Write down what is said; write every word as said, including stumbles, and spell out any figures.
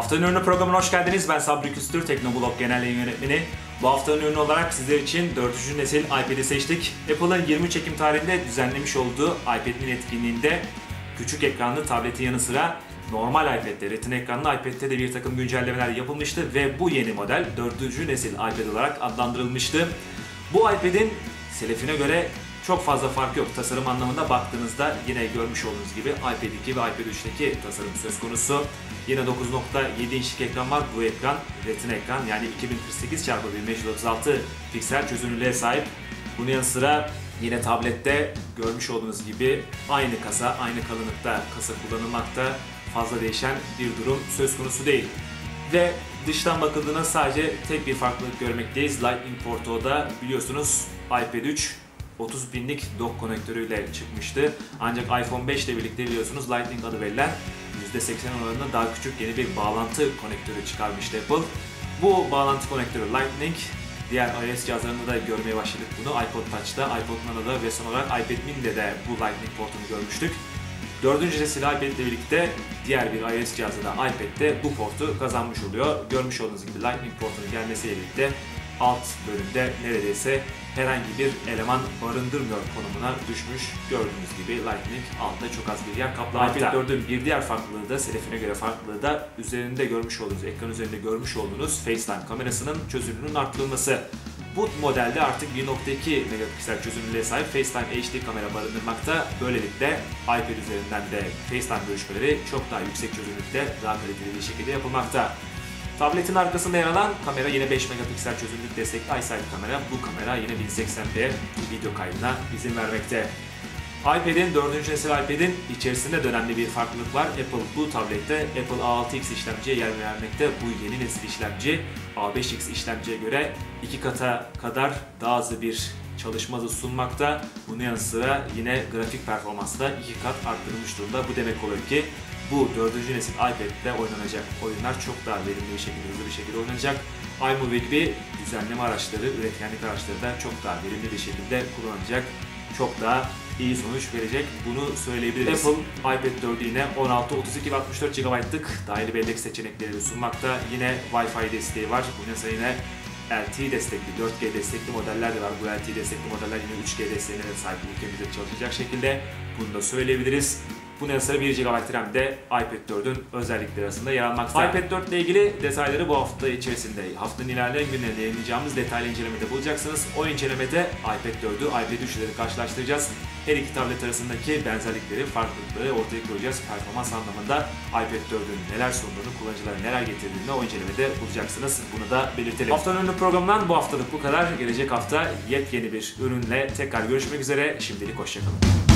Haftanın ürünü programına hoş geldiniz. Ben Sabri Küstür, Teknoblog Genel Yayın Yönetmeni. Bu haftanın ürünü olarak sizler için dördüncü nesil iPad'i seçtik. Apple'ın yirmi üç Ekim tarihinde düzenlemiş olduğu iPad mini etkinliğinde küçük ekranlı tabletin yanı sıra normal iPad'de, retina ekranlı iPad'de de bir takım güncellemeler yapılmıştı ve bu yeni model dördüncü nesil iPad olarak adlandırılmıştı. Bu iPad'in selefine göre çok fazla fark yok. Tasarım anlamında baktığınızda yine görmüş olduğunuz gibi iPad iki ve iPad üç'teki tasarım söz konusu. Yine dokuz nokta yedi inçlik ekran var. Bu ekran retina ekran, yani iki bin kırk sekiz çarpı bin beş yüz otuz altı piksel çözünürlüğe sahip. Bunun yanı sıra yine tablette görmüş olduğunuz gibi aynı kasa, aynı kalınlıkta kasa kullanılmakta. Fazla değişen bir durum söz konusu değil. Ve dıştan bakıldığında sadece tek bir farklılık görmekteyiz. Lightning portu da biliyorsunuz iPad üç otuz pinlik dock konektörüyle çıkmıştı. Ancak iPhone beş ile birlikte biliyorsunuz Lightning adı verilen yüzde seksen oranında daha küçük yeni bir bağlantı konektörü çıkarmıştı Apple. Bu bağlantı konektörü Lightning, diğer iOS cihazlarında da görmeye başladık bunu. iPod Touch'ta, iPod Nano'da ve son olarak iPad mini'de de bu Lightning portunu görmüştük. Dördüncü nesil iPad ile birlikte diğer bir iOS cihazı da iPad'de bu portu kazanmış oluyor. Görmüş olduğunuz gibi Lightning portunun gelmesiyle birlikte alt bölümde neredeyse herhangi bir eleman barındırmıyor konumuna düşmüş. Gördüğünüz gibi Lightning altta çok az bir yer kaplamakta. iPad dördün bir diğer farklılığı da, selefine göre farklılığı da üzerinde görmüş olduğunuz, ekran üzerinde görmüş olduğunuz FaceTime kamerasının çözünürlüğünün arttırılması. Bu modelde artık bir nokta iki megapiksel çözünürlüğe sahip FaceTime H D kamera barındırmakta. Böylelikle iPad üzerinden de FaceTime görüşmeleri çok daha yüksek çözünürlükte, daha kaliteli bir şekilde yapılmakta. Tabletin arkasında yer alan kamera yine beş megapiksel çözünürlük destekli iSight kamera. Bu kamera yine bin seksen p video kaydına izin vermekte. iPad'in, dördüncü nesil iPad'in içerisinde de önemli bir farklılık var. Apple bu tablette Apple A altı X işlemciye yer vermekte. Bu yeni nesil işlemci A beş X işlemciye göre iki kata kadar daha hızlı bir çalışma hızı sunmakta. Bunun yanı sıra yine grafik performansı da iki kat arttırılmış durumda. Bu demek oluyor ki bu dördüncü nesil iPad'de oynanacak oyunlar çok daha verimli bir şekilde, hızlı bir şekilde oynanacak. iMovie gibi düzenleme araçları, üretkenlik araçları da çok daha verimli bir şekilde kullanılacak. Çok daha iyi sonuç verecek, bunu söyleyebiliriz. Apple iPad dördü yine on altı, otuz iki ve altmış dört gigabaytlık dahili bellek seçenekleri sunmakta. Yine Wi-Fi desteği var. Bunun yanı yine L T E destekli, dört G destekli modeller de var. Bu L T E destekli modeller yine üç G desteğine de sahip, ülkemizde çalışacak şekilde. Bunu da söyleyebiliriz. Bunun yanı sıra bir gigabayt RAM de iPad dördün özellikleri arasında yer almakta. iPad dört ile ilgili detayları bu hafta içerisinde, haftanın ilerleyen günlerinde yayınlayacağımız detaylı incelemede bulacaksınız. O incelemede iPad dördü, iPad üç'leri karşılaştıracağız. Her iki tablet arasındaki benzerlikleri, farklılıkları ortaya koyacağız. Performans anlamında iPad dördün neler sunduğunu, kullanıcılara neler getirdiğini o incelemede bulacaksınız. Bunu da belirtelim. Haftanın ürünü programından bu haftalık bu kadar. Gelecek hafta yepyeni bir ürünle tekrar görüşmek üzere. Şimdilik hoşçakalın.